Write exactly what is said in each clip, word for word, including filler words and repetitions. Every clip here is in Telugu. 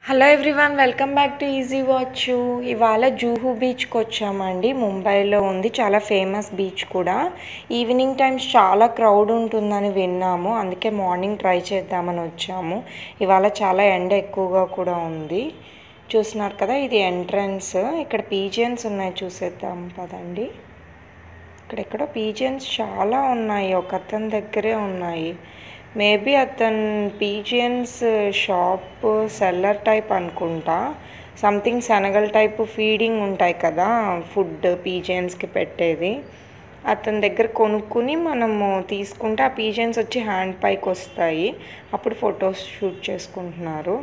Hello everyone, welcome back to easy watch. ఇవాళ జూహు బీచ్కి వచ్చామండి. ముంబైలో ఉంది, చాలా ఫేమస్ బీచ్ కూడా. ఈవినింగ్ టైమ్స్ చాలా క్రౌడ్ ఉంటుందని విన్నాము, అందుకే మార్నింగ్ ట్రై చేద్దామని వచ్చాము. ఇవాళ చాలా ఎండ ఎక్కువగా కూడా ఉంది. చూస్తున్నారు కదా, ఇది ఎంట్రన్స్. ఇక్కడ పీజియన్స్ ఉన్నాయి, చూసేద్దాం పదండి. ఇక్కడెక్కడో పీజియన్స్ చాలా ఉన్నాయి, ఒక అతని దగ్గరే ఉన్నాయి. మేబీ అతను పీజియన్స్ షాప్ సెల్లర్ టైప్ అనుకుంటా. సంథింగ్ శనగల టైప్ ఫీడింగ్ ఉంటాయి కదా, ఫుడ్ పీజియన్స్కి పెట్టేది. అతని దగ్గర కొనుక్కుని మనము తీసుకుంటే ఆ పీజియన్స్ వచ్చి హ్యాండ్ పైకి వస్తాయి. అప్పుడు ఫొటోస్ షూట్ చేసుకుంటున్నారు.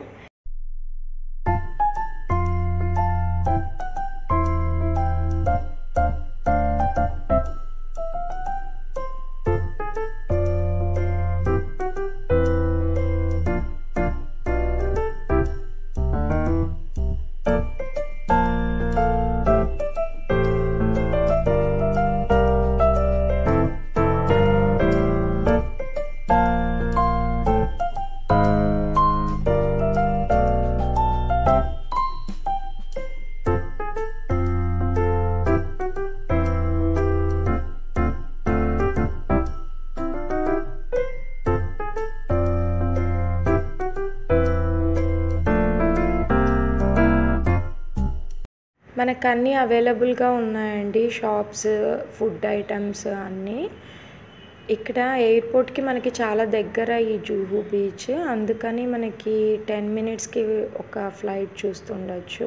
మనకు అన్నీ అవైలబుల్గా ఉన్నాయండి, షాప్స్, ఫుడ్ ఐటమ్స్ అన్నీ. ఇక్కడ ఎయిర్పోర్ట్కి మనకి చాలా దగ్గర ఈ జూహు బీచ్, అందుకని మనకి టెన్ మినిట్స్కి ఒక ఫ్లైట్ చూస్తుండొచ్చు.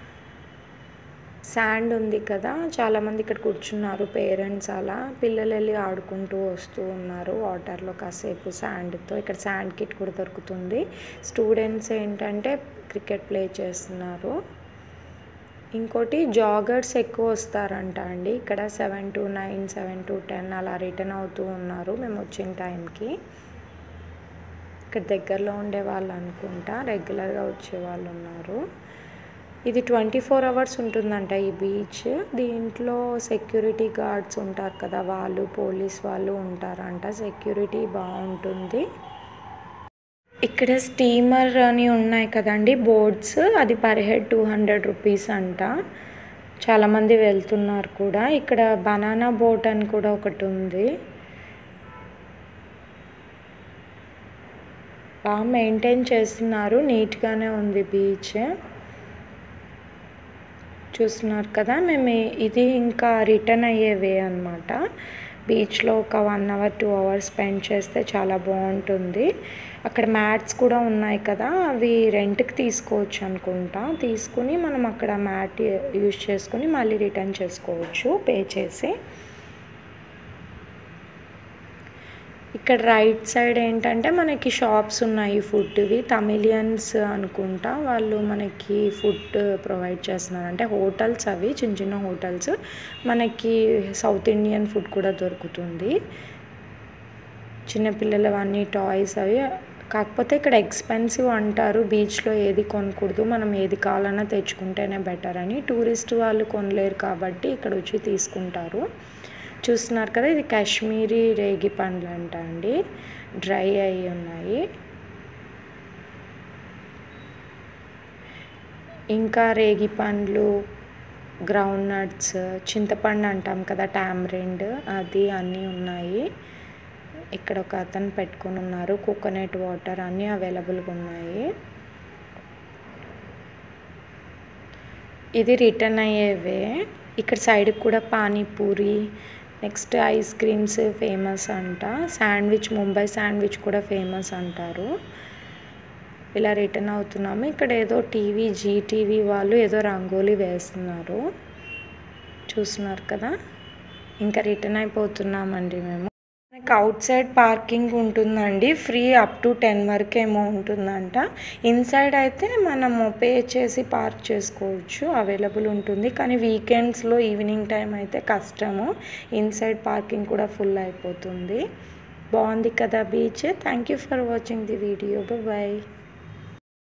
శాండ్ ఉంది కదా, చాలామంది ఇక్కడ కూర్చున్నారు పేరెంట్స్. అలా పిల్లలు వెళ్ళి ఆడుకుంటూ వస్తూ ఉన్నారు వాటర్లో కాసేపు శాండ్తో. ఇక్కడ శాండ్ కిట్ కూడా దొరుకుతుంది. స్టూడెంట్స్ ఏంటంటే క్రికెట్ ప్లే చేస్తున్నారు. ఇంకోటి జాగర్స్ ఎక్కువ వస్తారంట అండి ఇక్కడ. Seven to nine seven to ten అలా రిటర్న్ అవుతూ ఉన్నారు మేము వచ్చిన టైంకి. ఇక్కడ దగ్గరలో ఉండే వాళ్ళు అనుకుంటా, రెగ్యులర్గా వచ్చే వాళ్ళు ఉన్నారు. ఇది ట్వంటీ ఫోర్ అవర్స్ ఉంటుందంట ఈ బీచ్. దీంట్లో సెక్యూరిటీ గార్డ్స్ ఉంటారు కదా, వాళ్ళు పోలీస్ వాళ్ళు ఉంటారంట. సెక్యూరిటీ బాగుంటుంది. ఇక్కడ స్టీమర్ అని ఉన్నాయి కదండి బోట్స్, అది per head two hundred rupees అంట. చాలామంది వెళ్తున్నారు కూడా. ఇక్కడ బనానా బోట్ అని కూడా ఒకటి ఉంది. బాగా మెయింటైన్ చేస్తున్నారు, నీట్గానే ఉంది బీచ్. చూస్తున్నారు కదా, మేము ఇది ఇంకా రిటర్న్ అయ్యే వే అనమాట. బీచ్లో ఒక one hour two hours spend చేస్తే చాలా బాగుంటుంది. అక్కడ మ్యాట్స్ కూడా ఉన్నాయి కదా, అవి రెంట్కి తీసుకోవచ్చు అనుకుంటా. తీసుకుని మనం అక్కడ మ్యాట్ యూజ్ చేసుకుని మళ్ళీ రిటర్న్ చేసుకోవచ్చు పే చేసి. ఇక్కడ రైట్ సైడ్ ఏంటంటే మనకి షాప్స్ ఉన్నాయి ఫుడ్వి. తమిళియన్స్ అనుకుంటా, వాళ్ళు మనకి ఫుడ్ ప్రొవైడ్ చేస్తున్నారు. అంటే హోటల్స్ అవి, చిన్న చిన్న హోటల్స్. మనకి సౌత్ ఇండియన్ ఫుడ్ కూడా దొరుకుతుంది. చిన్నపిల్లలవన్నీ టాయ్స్ అవి. కాకపోతే ఇక్కడ ఎక్స్పెన్సివ్ అంటారు, బీచ్లో ఏది కొనకూడదు, మనం ఏది కావాలన్నా తెచ్చుకుంటేనే బెటర్ అని. టూరిస్ట్ వాళ్ళు కొనలేరు కాబట్టి ఇక్కడ వచ్చి తీసుకుంటారు. చూస్తున్నారు కదా, ఇది కాశ్మీరీ రేగి పండ్లు అంట అండి, డ్రై అయి ఉన్నాయి. ఇంకా రేగి పండ్లు, గ్రౌండ్ నట్స్, చింతపండు అంటాం కదా టామరిండ్, అది అన్నీ ఉన్నాయి. ఇక్కడ ఒక అతను పెట్టుకుని ఉన్నారు. కోకోనట్ వాటర్ అన్నీ అవైలబుల్గా ఉన్నాయి. ఇది రిటర్న్ అయ్యేవే. ఇక్కడ సైడ్కి కూడా panipuri, next ice creams famous అంట. శాండ్విచ్, ముంబై శాండ్విచ్ కూడా ఫేమస్ అంటారు. ఇలా రిటర్న్ అవుతున్నాము. ఇక్కడ ఏదో టీవీ, జీ టీవీ వాళ్ళు ఏదో రంగోలీ వేస్తున్నారు. చూస్తున్నారు కదా, ఇంకా రిటర్న్ అయిపోతున్నామండి మేము. మనకి అవుట్ సైడ్ పార్కింగ్ ఉంటుందండి, ఫ్రీ అప్ టు టెన్ వరకు ఏమో ఉంటుందంట. ఇన్సైడ్ అయితే మనము పే చేసి పార్క్ చేసుకోవచ్చు, అవైలబుల్ ఉంటుంది. కానీ వీకెండ్స్లో ఈవినింగ్ టైం అయితే కష్టము, ఇన్సైడ్ పార్కింగ్ కూడా ఫుల్ అయిపోతుంది. బాగుంది కదా beach. Thank you for watching the video. Bye.